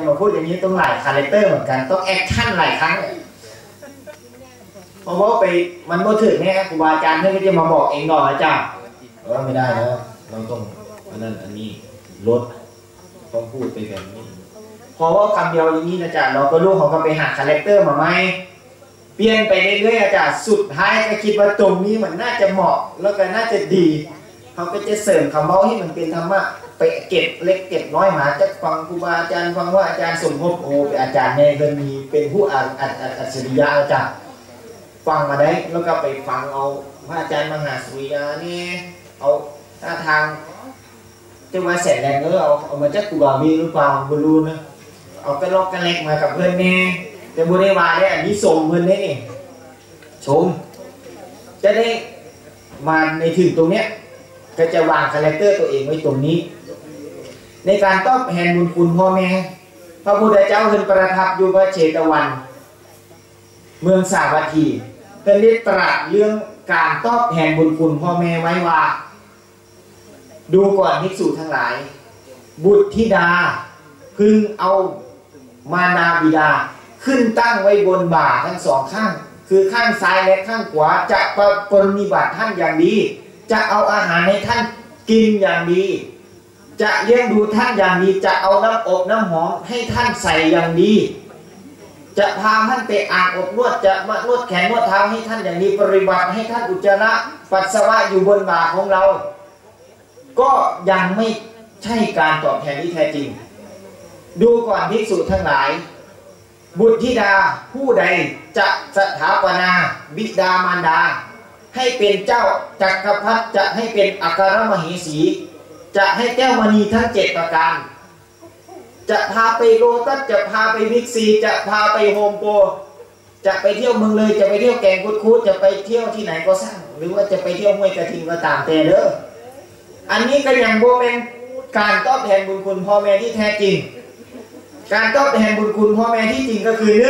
มาพูดอย่างนี้ต้องหลายคาแรคเตอร์เหมือนกันต้องแอคชั่นหลายครั้งเพราะว่าไปมันโมถึงเนี่ยครูบาอาจารย์ท่านก็จะมาบอกเองหน่อยนะจ๊ะว่าไม่ได้นะเราต้องอันนั้นอันนี้ลดต้องพูดไปแบบนี้พอว่าคำเดียวอย่างนี้นะจ๊ะเราก็รู้ของก็ไปหาคาแรคเตอร์มาไหมเปลี่ยนไปเรื่อยๆอาจารย์สุดท้ายก็คิดว่าตรงนี้มันน่าจะเหมาะแล้วก็น่าจะดีเขาก็จะเสริมคำเมาให้มันเป็นธรรมะไปเก็บเล็กเก็บน้อยมาจะฟังครูบาอาจารย์ฟังว่าอาจารย์สมภพโอ้เป็นอาจารย์เนี่ยก็มีเป็นผู้อัจฉริยะอาจารย์ฟังมาได้แล้วก็ไปฟังเอาพระอาจารย์มหาสุริยานี่เอาท่าทางจะมาแสดงเอามาจากครูบามีหรือเปล่าไม่รู้นะเอากระลอกกระเล็กมากับเพื่อนนี่แต่บุรีวาได้อันนี้ชมเพื่อนนี่ชมจะได้มาในถึงตรงเนี้ยก็จะวางคาแรคเตอร์ตัวเองไว้ตรงนี้ในการตอบแทนบุญคุณพ่อแม่พระพุทธเจ้าท่านประทับอยู่พระเชตวันเมืองสาวัตถีท่านได้ตรัสเรื่องการตอบแทนบุญคุณพ่อแม่ไว้ว่าดูก่อนภิกษุทั้งหลายบุตรธิดาพึงเอามารดาบิดาขึ้นตั้งไว้บนบ่าทั้งสองข้างคือข้างซ้ายและข้างขวาจะปฏิบัติท่านอย่างดีจะเอาอาหารให้ท่านกินอย่างดีจะเลี้ยงดูท่านอย่างดีจะเอาน้ำอบน้ำหอมให้ท่านใส่อย่างดีจะพาท่านไปอาบอบนวดจะมานวดแขนนวดเท้าให้ท่านอย่างดีปฏิบัติให้ท่านอุจจาระปัสสาวะอยู่บนบ่าของเราก็ยังไม่ใช่การตอบแทนที่แท้จริงดูก่อนภิกษุทั้งหลายบุตรธิดาผู้ใดจะสถาปนาบิดามารดาให้เป็นเจ้าจักรพรรดิจะให้เป็นอัครมเหสีจะให้แก้วมณีทั้ง7ประการจะพาไปโลตัสจะพาไปบิ๊กซีจะพาไปโฮมโปรจะไปเที่ยวเมืองเลยจะไปเที่ยวแกงคุดจะไปเที่ยวที่ไหนก็สร้างหรือว่าจะไปเที่ยวห้วยกระทิงก็ตามแต่เด้ออันนี้ก็ยังบ่เป็นการตอบแทนบุญคุณพ่อแม่ที่แท้จริงการตอบแทนบุญคุณพ่อแม่ที่จริงก็คือ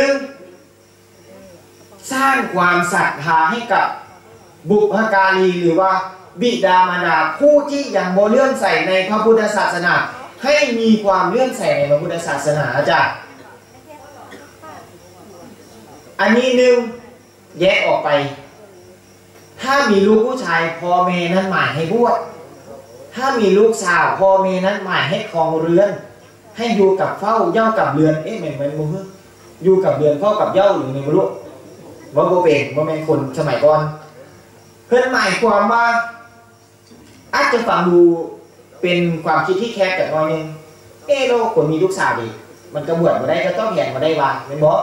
1สร้างความศรัทธาให้กับบุพการีหรือว่าบิดามารดาผู้ที่ยังบ่เลื่อมใสในพระพุทธศาสนาให้มีความเลื่อมใสในพระพุทธศาสนาจ้ะอันนี้แยกออกไปถ้ามีลูกผู้ชายพ่อแม่นั้นหมายให้บวชถ้ามีลูกสาวพ่อแม่นั้นหมายให้ครองเรือนให้อยู่กับเฝ้าเย่ากับเรือนเหมือนมึงอยู่กับเรือนเฝ้ากับเย่าหรือไม่รู้ว่าโบเป็นว่าแม่คนสมัยก่อนเพื่อนหมายความว่าอาจจะฟังดูเป็นความคิดที่แคบจากน้อยนึงเราคนมีลูกสาวดีมันกระบวนมาได้ก็ต้องแย่งมาได้ว่าเป็นบอ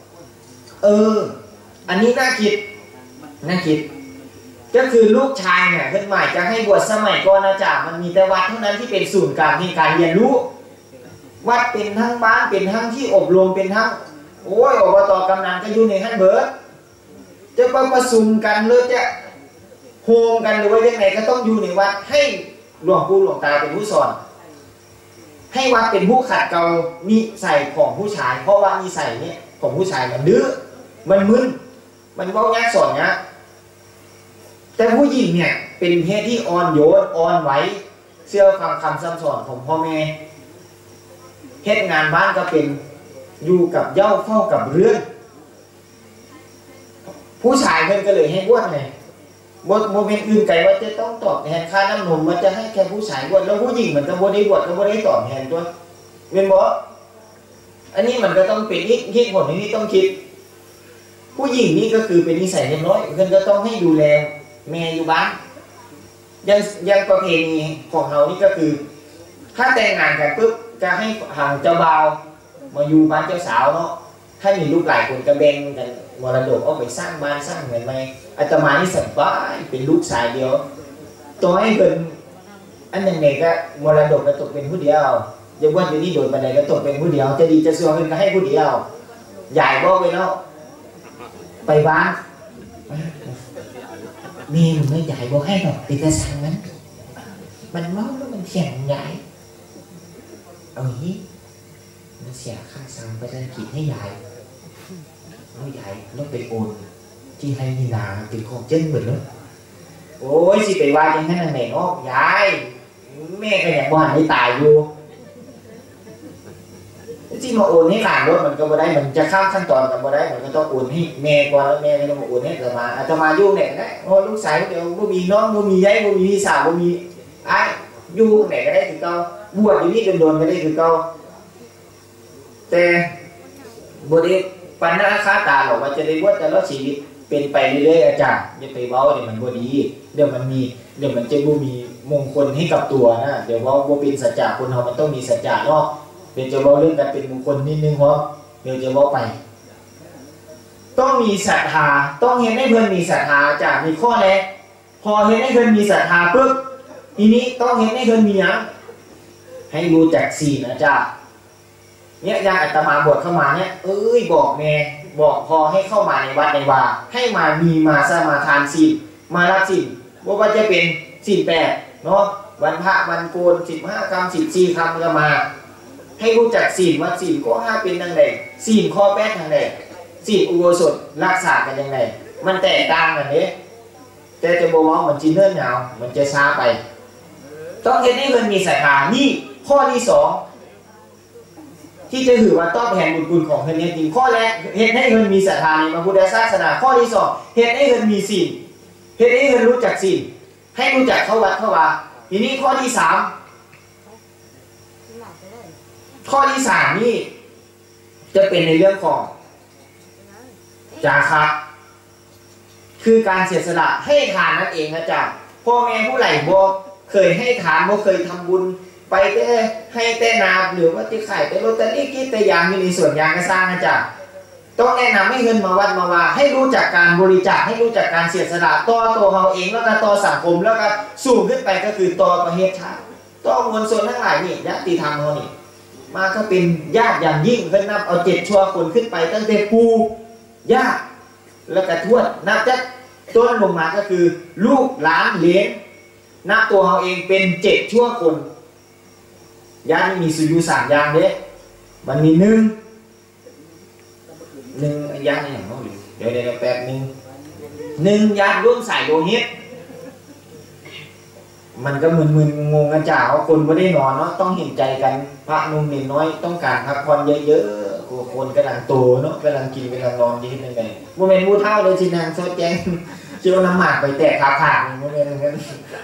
อันนี้น่าคิดก็คือลูกชายเนี่ยเพื่อนหมายจะให้บวชสมัยก่อนนะจ๊ะมันมีแต่วัดเท่านั้นที่เป็นศูนย์กลางในการเรียนรู้วัดเป็นทั้งบ้านเป็นทั้งที่อบรมเป็นทั้งอบต.กำนันก็อยู่ในฮั่นเบิร์ดจะประชุมกันหรือจะโฮมกันหรือว่าอย่างไรก็ต้องอยู่ในวัดให้หลวงปู่หลวงตาเป็นผู้สอนให้วัดเป็นผู้ขัดเกลานิสัยของผู้ชายเพราะว่านิสัยเนี่ยของผู้ชายมันดื้อมันมึนมันเว้ายากสอนเนี้ยแต่ผู้หญิงเนี่ยเป็นเพศที่อ่อนโยนอ่อนไหวเชื่อฟังคำสั่งสอนของพ่อแม่เฮ็ดงานบ้านก็เป็นอยู่กับเย้าเฝ้ากับเรือนผู้ชายเพิ่นก็เลยให้บวชไงบวชโมเมนต์อื่นไกลว่าจะต้องตอบแทนค่าน้ำนมมันจะให้แค่ผู้ชายบวชแล้วผู้หญิงมันก็บ่ได้บวชก็บ่ได้ตอบแทนตัวเป็นบ่อันนี้มันก็ต้องเป็นเหตุผลที่ต้องคิดผู้หญิงนี่ก็คือเป็นนิสัยเรียบร้อยเพิ่นก็ต้องให้ดูแลแม่อยู่บ้านยังประเพณีของเรานี่ก็คือถ้าแต่งงานกันปุ๊บจะให้ทางเจ้าบ่าวมาอยู่บ้านเจ้าสาวเนาะถ้ามีลูกหลายคนก็แบ่งกันมรดกเอาไปสร้างบ้านสร้างเงินไปอาตมานี่สบายเป็นลูกชายเดียวตัวให้เป็นอันหนึ่งเนี่ยก็มรดกก็ตกเป็นผู้เดียวอย่าว่าอยู่นี่โดนบันไดก็ตกเป็นผู้เดียวจะดีจะชั่วเงินก็ให้ผู้เดียวใหญ่บอกไปแล้วไปบ้านมีมันไม่ใหญ่บอกให้หรอกติดแต่สั่งมันเมาแล้วมันเถียงใหญ่เอาอย่างนี้มันเสียค่าสั่งไปได้กี่ให้ใหญ่แล้วใหญ่แล้วไปโอนที่ให้นี่นาเป็นของเจ้นเหมือนแล้วโอ้ยสิไปว่าอย่างนั้นไหนเนาะยายแม่ก็อยากว่าให้ตายอยู่สิมาโอนให้หลานรถมันก็บ่ได้มันจะข้ามขั้นตอนกันบ่ได้มันก็ต้องโอนให้แม่ก่อนแล้วแม่ก็ต้องมาโอนให้อาตมาอยู่ไหนก็ได้โอ้ลูกสาวเดี๋ยวบ่มีน้องบ่มียายบ่มีพี่สาวบ่มีอ้ายอยู่ไหนก็ได้คือเก่าบวชอยู่นี่โดนๆก็ได้คือเก่าแต่บ่ได้ปัญหาคาตาหรอกว่าจะได้บวชแต่ละชีวิตเป็นไปเรื่อยๆอาจารย์อย่าไปเว้าเนี่ยมันบ่ดีเดี๋ยวมันจะบ่มีมงคลให้กับตัวนะเดี๋ยวเว้าบ่เป็นสัจจะคนเฮามันต้องมีสัจจะเนาะเดี๋ยวจะเว้าเรื่องการเป็นมงคลนิดนึงเพราะเดี๋ยวจะเว้าไปต้องมีศรัทธาต้องเฮ็ดให้เพิ่นมีศรัทธาจ้ะมีข้อแรกพอเฮ็ดให้เพิ่นมีศรัทธาปึ๊บทีนี้ต้องเฮ็ดให้เพิ่นมีหยังให้รู้จักศีลนะจ้ะเนี่ยอย่างอาตมาบวชเข้ามาเนี่ยบอกแม่บอกพอให้เข้ามาในวัดในวาให้มาสมาทานศีลมารับศีลบ่ว่าจะเป็นศีล8เนาะวันพระวันโกน15คำ14คำก็มาให้รู้จักศีลว่าศีลข้อ5เป็นจังไดศีลข้อ8จังไดศีลอุโบสถรักษากันจังไดมันแตกต่างกันเด้แต่จะบ่ว่ามันสิเนิ่นยาวมันจะช้าไปต้องเฮ็ดให้เพิ่นมีศรัทธานี่ข้อที่2ที่จะถือว่าตอบแทนบุญคุณของเพิ่นจริงข้อแรกเฮ็ดให้เพิ่นมีศรัทธาในพระพุทธศาสนาข้อที่2เฮ็ดให้เพิ่นมีศีลเฮ็ดให้เพิ่นรู้จักศีลให้รู้จักเข้าวัดเข้าวาทีนี้ข้อที่3นี่จะเป็นในเรื่องของจาคะคือการเสียสละให้ทานนั่นเองนะจ๊ะพ่อแม่ผู้ใหญ่บ่เคยให้ทานบ่เคยทำบุญไปแต่ให้แต่นาหรือว่าที่ขายแต่ลอตเตอรี่กินแต่ยางมีในส่วนยางก็สร้างนะจ๊ะต้องแนะนำให้เงินมาวัดมาวาให้รู้จักการบริจาคให้รู้จักการเสียสละต่อตัวเราเองแล้วก็ต่อสังคมแล้วก็สูงขึ้นไปก็คือต่อประเทศชาติต่อมวลชนทั้งหลายนี่ญาติธรรมเรานี่มาก็เป็นญาติอย่างยิ่งเพิ่นนับเอา7ชั่วคนขึ้นไปตั้งแต่ปู่ย่าแล้วก็ทวดนับจากต้นลงมาก็คือลูกหลานเหลนนับตัวเราเองเป็น7ชั่วคนญาติมีสุยุ3อย่างเด้มันมี1ญาติอย่างน้อยเดี๋ยวแป๊บ1ญาติร่วมสายโลหิตมันก็มึนๆงงๆนะจ๊ะว่าคนไม่ได้นอนเนาะต้องเห็นใจกันพระนุ่มเนน้อยต้องการพักผ่อนเยอะๆคนกำลังโตเนาะกำลังกินกำลังนอนยิ่งยังไงโมเมนต์มูเท่าเลยชินางโซแจงเจียวน้ำหมากไปแตกขาดโมเมนต์นั้น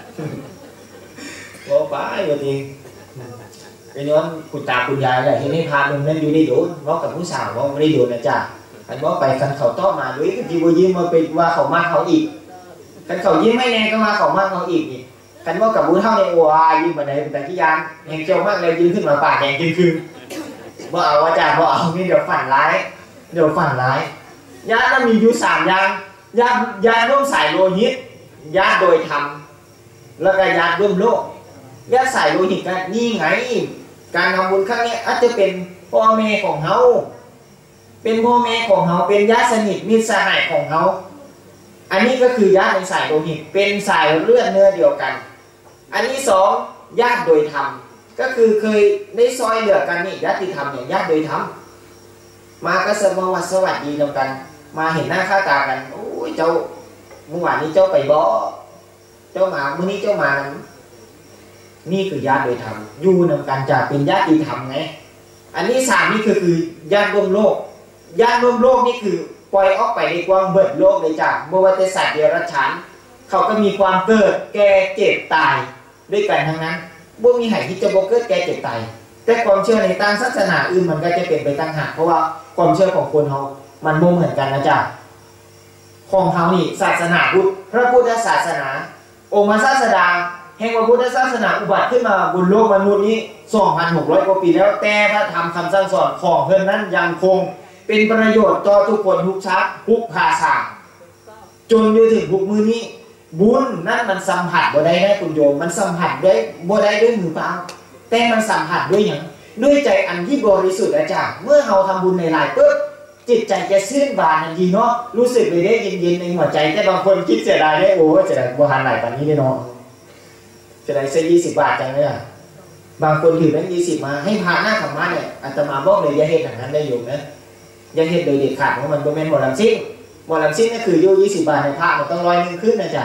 โอ้ป้ายจริงไอ้ย้อนคุณตาคุณยายเลยเห็นให้พาลุงนั่นอยู่ในโดนว่ากับผู้สาวว่าไม่ได้โดนนะจ๊ะอันว่าไปคันเขาต้อมาด้วยกันจีบยิ้มมาเป็นว่าเขามากเขาอีกคันเขายิ้มไม่แน่ก็มาเขามากเขาอีกนี่คันว่ากับผู้เท่าในวัวยิ้มมาไหนแต่ที่ยานแห่งเจ้ามากเลยยืนขึ้นมาปากแห่งจริงคือว่าเอาว่าจ้าว่าเอานี่เดี๋ยวฝันร้ายญาตินั้นมีอยู่3อย่างญาติร่วมสายโลหิตญาติโดยธรรมแล้วก็ญาติร่วมโลกญาติสายโลหิตกันนี่ไงการทำบุญครั้งนี้อาจจะเป็นพ่อแม่ของเขาเป็นพ่อแม่ของเขาเป็นญาติสนิทมิตรสหายของเขาอันนี้ก็คือญาติในสายโลหิตเป็นสายเลือดเนื้อเดียวกันอันที่2ญาติโดยธรรมก็คือเคยได้ซอยเหลือกันนี่ญาติธรรมเนี่ยญาติโดยธรรมมาก็สวัสดีนำกันมาเห็นหน้าค่าตากันโอ้ยเจ้าเมื่อวานนี้เจ้าไปบ่เจ้ามาเมื่อนี้เจ้ามานี่คือญาติโดยธรรมอยู่นำกันจะเป็นญาติธรรมไงอันที่3นี่คือญาติร่วมโลกญาติร่วมโลกนี่คือปล่อยออกไปในกว้างเบิดโลกเลยจ้ะบ่ว่าแต่สัตว์เดรัจฉานเขาก็มีความเกิดแก่เจ็บตายด้วยกันทั้งนั้นบ่มีใครที่จะบ่เกิดแก่เจ็บตายแต่ความเชื่อในต่างศาสนาอื่นมันก็จะเป็นไปต่างหากเพราะว่าความเชื่อของคนเรามันบ่เหมือนกันนะจ๊ะของเขานี่ศาสนาพุทธพระพุทธศาสนาองค์ศาสดาแห่งพระพุทธศาสนาอุบัติขึ้นมาบนโลกมนุษย์นี้ 2,600 กว่าปีแล้วแต่พระธรรมคำสั่งสอนของเพิ่นนั้นยังคงเป็นประโยชน์ต่อทุกคนทุกชาติทุกภาษาจนอยู่ถึงทุกมื้อนี้บุญนั้นมันสัมผัสบ่ได้นะคุณโยมมันสัมผัสได้บ่ได้ด้วยมือเปล่าแต่มันสัมผัสด้วยหยังด้วยใจอันที่บริสุทธิ์อาจารย์เมื่อเราทำบุญในหลายปุ๊บจิตใจจะซื่นบานทันทีเนาะรู้สึกเลยได้เย็นๆในหัวใจแต่บางคนคิดเสียดายได้โอ้เสียดายบ่ทันหลายปานนี้เนาะเสียดายเส้น20 บาทจังเลยอ่ะบางคนถือแบงค์20มาให้พาหน้าธรรมะเนี่ยอาตมาบอกเลยอย่าเฮ็ดอย่างนั้นได้โยมนะอย่าเฮ็ดโดยเด็ดขาดเพราะมันบ่แม่นหมอลำซิ่งหมอลำซิ่งก็คืออยู่20 บาทในพระมันต้อง100ขึ้นนะจ๊ะ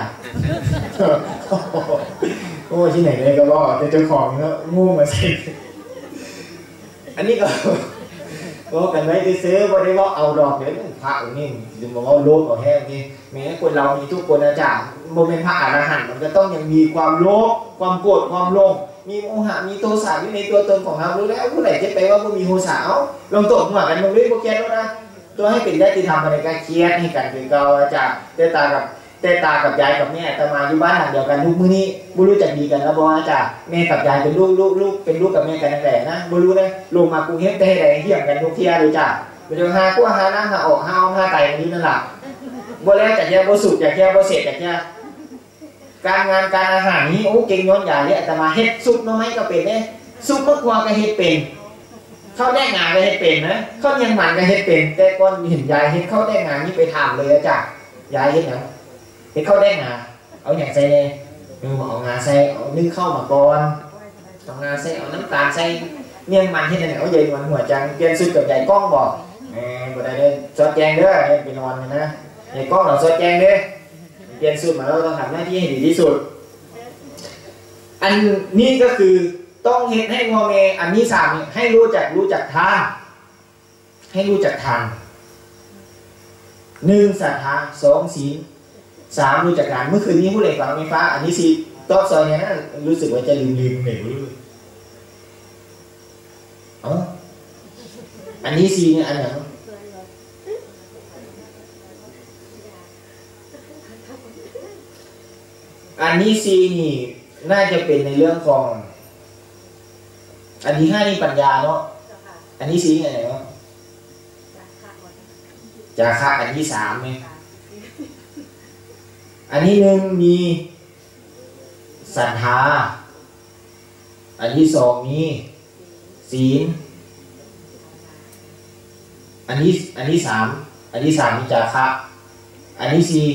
โอ้ที่ไหนเลยก็บอกแต่เจ้าของเนาะงูมาสิอันนี้ก็ก็กันไว้ซื้อบ่ได้ว่าเอาดอกเดี๋ยวพระองค์นี้จะบอกว่าโลภเอาแห้งนี่แม้คนเรามีทุกคนอาจารย์โมเป็นพระอรหันต์มันก็ต้องยังมีความโลภความโกรธความหลงมีโมหะมีโทสะอยู่ในตัวตนของเรารู้แล้วผู้ใดจะไปว่าบ่มีโทสะเอาลองตกหัวกันมึงด้วยโปรแกรมแล้วนะตัวให้เป็นญาติธรรมในการเคลียร์ให้กันคือเก่าอาจารย์เตตากับยายกับแม่แต่มาอยู่บ้านหลังเดียวกันลูกมื้อนี้บ่รู้จักดีกันแล้วบ่อาจารย์แม่กับยายเป็นลูกเป็นลูกกับแม่กันนั่นแหละนะบ่รู้นะลงมากรุงเทพได้ได้เที่ยงกันทุกเที่ยเลยจ้ะบ่ได้หากู้หาน้ำหาออกหาเอาหาไตนี่นั่นล่ะบ่แล้วจักแย่บ่สุขจักแย่บ่เสร็จจักแย่การงานการอาหารนี้โอ้เก่งย้อนยาเลยอาตมาเฮ็ดซุปหน่อไม้ก็เป็นเด้ซุปมะกวาก็เฮ็ดเป็นข้าวแดงงาก็เฮ็ดเป็นนะข้าวเนียงหมันก็เฮ็ดเป็นแต่ก่อนเห็นยายเฮ็ดข้าวแดงงานี่ไปถามเลยอาจารย์ยายเฮ็ดหยังเฮ็ดข้าวแดงงาเอาหยังใส่เลยเอางาใส่เอานึ่งข้าวมาก่อนเอางาใส่เอาน้ำตาลใส่เนียงมันเฮ็ดจังได๋เอาใหญ่มันหัวจังเปลี่ยนชุดกับใหญ่ก้องบ่บ่ได้เด้อซอดแจงเด้อไปนอนนะใหญ่ก้องเราซอดแจงเด้อเปลี่ยนชุดมาแล้วต้องทำหน้าที่ให้ดีที่สุดอันนี้ก็คือต้องเฮ็ดให้งอแงอันนี้3นี่ให้รู้จักทานให้รู้จักทาน1ศรัทธา2ศีล3รู้จักการเมื่อคืนนี้ผู้ใดฟังไฟฟ้าอันนี้4ตอบซอยเนี่ยนะรู้สึกว่าจะลืมเหนื่อยอันนี้4เนี่ยอันไหนอันนี้4นี่น่าจะเป็นในเรื่องของอันที่5นี่ปัญญาเนาะอันนี้4ไงเนาะจาคะอันที่3ไหมอันที่1มีศรัทธาอันที่2มีศีลอันที่3มีจาคะอันที่4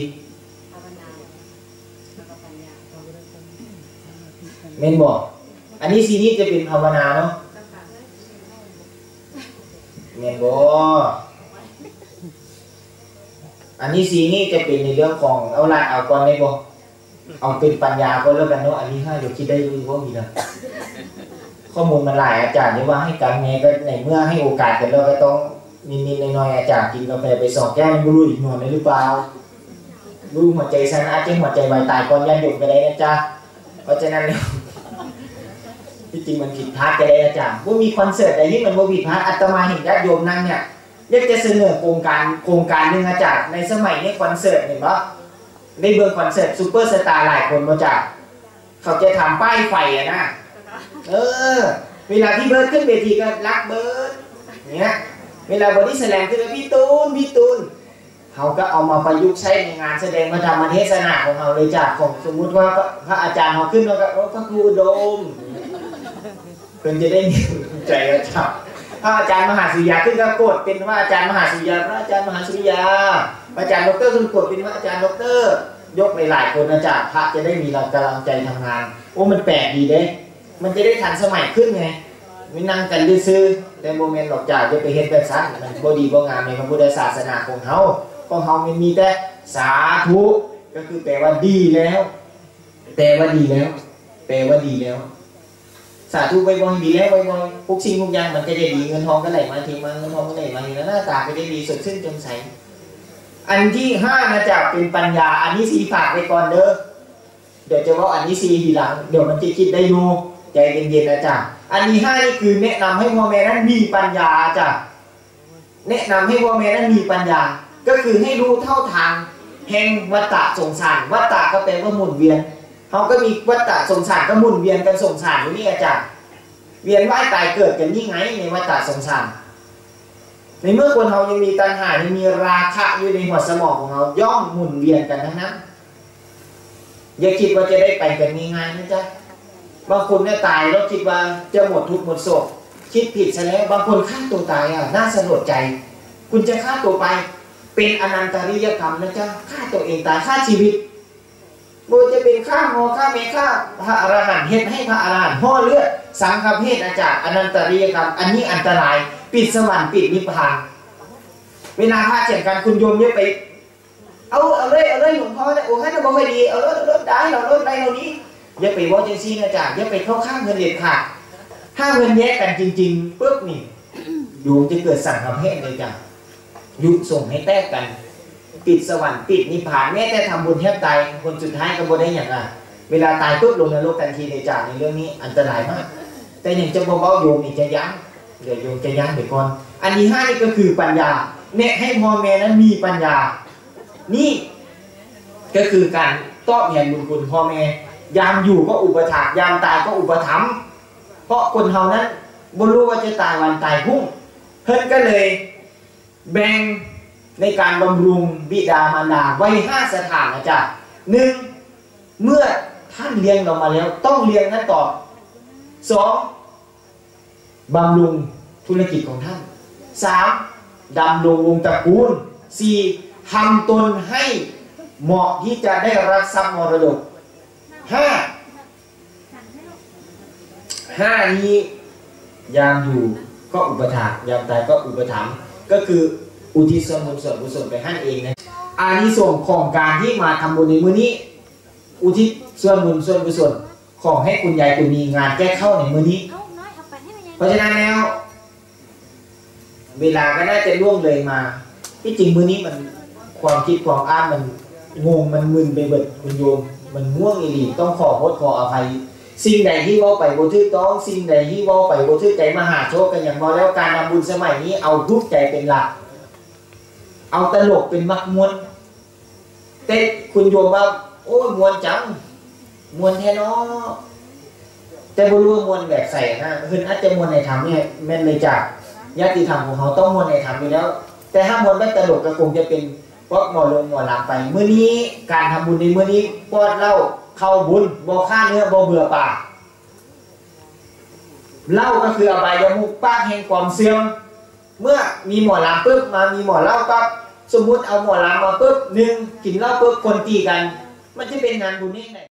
เมนบอกอันนี้4นี่จะเป็นภาวนาเนาะเมนบอกอันนี้4นี่จะเป็นในเรื่องของเอาละเอาก่อนได้บ่เอาเป็นปัญญาก็แล้วกันเนาะอันนี้5เดี๋ยวคิดได้รู้ว่ามีนะข้อมูลมันหลายอาจารย์นี่ว่าให้กันไงก็ในเมื่อให้โอกาสกันแล้วก็ต้องนิดๆหน่อยๆอาจารย์กินกาแฟไป2แก้วมันบ่รู้อีกหน่อยเลยหรือเปล่ารู้หัวใจสั่นอาจจะหัวใจวายตายก่อนยันหยุดไปได้นะจ๊ะเพราะฉะนั้นที่จริงมันผิดพลาดก็ได้อาจารย์ว่ามีคอนเสิร์ตอะไรที่มันว่าผิดพลาดอาตมาเห็นญาติโยมนั่งเนี่ยอยากจะเสนอโครงการหนึ่งอาจารย์ในสมัยนี้คอนเสิร์ตเห็นปะในเบอร์คอนเสิร์ตซูเปอร์สตาร์หลายคนมาจากเขาจะทำป้ายไฟอะนะเวลาที่เบิร์ดขึ้นเวทีก็รักเบิร์ดเนี้ยเวลาบอดี้แสดงขึ้นพี่ตูนเขาก็เอามาประยุกต์ใช้ในงานแสดงมาทำมาเทศนาของเขาเลยจากของสมมุติว่าพระอาจารย์เขาขึ้นมาก็พระครูโดมเพื่อนจะได้มีใจอาจารย์พระอาจารย์มหาสุริยาขึ้นก็กดเป็นพระอาจารย์มหาสุริยาพระอาจารย์มหาสุริยาพระอาจารย์ดรขึ้นกดเป็นพระอาจารย์ดรยกหลายคนอาจารย์พระจะได้มีกำลังใจทำงานโอ้มันแปลกดีเด้มันจะได้ทันสมัยขึ้นไงไม่นั่งกันซื้อแต่โมเมนต์หลอกจ่าจะไปเห็นแบบนั้นมันบ่ดีบ่งามในพระพุทธศาสนาของเขามันมีแต่สาธุก็คือแปลว่าดีแล้วแปลว่าดีแล้วสาธุไว้บ่ดีแล้วไว้บ่ทุกสิ่งทุกอย่างมันก็จะดีเงินทองก็ไหลมาทีมาเงินทองก็ไหลมาทีแล้วหน้าตาก็ได้ดีสดชื่นแจ่มใสอันที่5นะจ๊ะเป็นปัญญาอันนี้4ฝากไว้ก่อนเด้อเดี๋ยวจะว่าอันนี้4ทีหลังเดี๋ยวมันจะคิดได้อยู่ใจเย็นๆนะจ๊ะอันที่5นี่คือแนะนำให้พ่อแม่นั้นมีปัญญาจ้ะแนะนำให้พ่อแม่นั้นมีปัญญาก็คือให้รู้เท่าทางแห่งวัฏฏะสงสารวัฏฏะก็แปลว่าหมุนเวียนเขาก็มีวัฏฏะสงสารก็หมุนเวียนกันสงสารอยู่นี่อาจารย์เวียนว่ายตายเกิดกันนี่ไงในวัฏฏะสงสารในเมื่อคนเรายังมีตัณหายังมีราคะอยู่ในหัวสมองของเราย่อมหมุนเวียนกันทั้งนั้นอย่าคิดว่าจะได้ไปกันง่ายๆนะจ๊ะบางคนเนี่ยตายแล้วคิดว่าจะหมดทุกข์หมดโศกคิดผิดซะแล้วบางคนฆ่าตัวตายน่าสลดใจคุณจะฆ่าตัวไปเป็นอนันตริยกรรมนะจ๊ะฆ่าตัวเองตายฆ่าชีวิตโดยจะเป็นฆ่าหอฆ่าเมฆ่าพระอรหันต์เฮ็ดให้พระอรหันต์ห่อเลือดสังฆเพศอาจารย์อนันตริยกรรมอันนี้อันตรายปิดสวรรค์ปิดนิพพานเวลาพระเจ็บกันคุณโยมเนี่ยไปเอาเลยหลวงพ่อเนี่ยโอ้ให้เราบอกให้ดีเอารถได้เรานี้อย่าไปว่าจังซี่นะจ๊ะอย่าไปเข้าข้างเงินเด็ดขาดถ้าเงินแยกกันจริงๆปุ๊บนี่โยมจะเกิดสั่งกับเพศเลยจ้ะยุส่งให้แตกกันติดสวรรค์ติดนิพพานแม้แต่ทำบุญแทบตายคนสุดท้ายก็บ่ได้อย่างอ่ะเวลาตายปุ๊บลงนรกทันทีเลยจ้ะในเรื่องนี้อันตรายมากแต่อย่างจะเบาๆโยมนี่จะยั้งเดี๋ยวโยมจะยั้งไปก่อนอันที่5นี่ก็คือปัญญาแนะให้พ่อแม่นั้นมีปัญญานี่ก็คือการตอบแทนบุญคุณพ่อแม่ยามอยู่ก็อุปถัมภ์ยามตายก็อุปถัมภ์เพราะคนเฮานั้นบ่รู้ว่าจะตายวันตายพรุ่งเพิ่นก็เลยแบ่งในการบำรุงบิดามารดาไว้5สถานนะจ๊ะ1เมื่อท่านเลี้ยงเรามาแล้วต้องเลี้ยงนั้นต่อ2บำรุงธุรกิจของท่าน3ดำรงวงตระกูล4ทำตนให้เหมาะที่จะได้รับทรัพย์มรดก5นี้ยามอยู่ก็อุปถัมภ์ยามตายก็อุปถัมภ์ก็คืออุทิศส่วนบุญส่วนกุศลไปให้เองนะอานิสงส์ของการที่มาทำบุญในมื้อนี้อุทิศส่วนบุญส่วนกุศลของให้คุณยายคุณมีงานแก้เข้าในมื้อนี้เพราะฉะนั้นแล้วเวลาก็น่าจะล่วงเลยมาที่จริงมื้อนี้มันความคิดความอ่านมันงงมันมึนไปเบิดคุณโยมมันง่วงอีหลีต้องขอโทษขออภัยสิ่งใดที่เว้าไปบ่ถูกต้องสิ่งใดที่เว้าไปบ่ถูกใจมหาโชคกันอย่างว่าแล้วการทำบุญสมัยนี้เอาทุกใจเป็นหลักเอาตลกเป็นมักมวนแต่คุณโยมว่าโอ้ยมวนจังมวนแท้เนาะแต่บ่รู้มวนแบบใส่นะเพิ่นอาจจะมวนในธรรมเนี่ยแม่นเลยจากญาติธรรมของเขาต้องมวนในธรรมอยู่แล้วแต่ถ้ามวนแบบตลกก็คงจะเป็นพวกหมอลงหมอลำไปมื้อนี้การทำบุญในมื้อนี้ปอดเหล้าเข้าบุญบ่ฆ่าเนื้อบ่เบื่อปากเหล้าก็คืออบายมุขปากแห่งความเสื่อมเมื่อมีหมอลำปุ๊บมามีหมอเหล้าปั๊บสมมุติเอาหมอลำมาปุ๊บ1กินเหล้าปุ๊บคนตีกันมันจะเป็นงานบุญนี่ไง